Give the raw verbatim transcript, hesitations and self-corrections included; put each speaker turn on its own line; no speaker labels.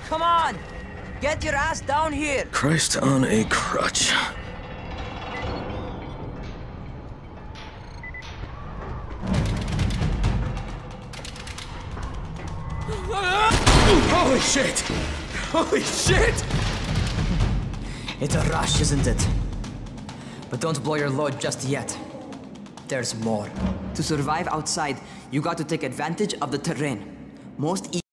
Come on! Get your ass down here!
Christ on a crutch. Holy shit! Holy shit!
It's a rush, isn't it? But don't blow your load just yet. There's more. To survive outside, you got to take advantage of the terrain. Most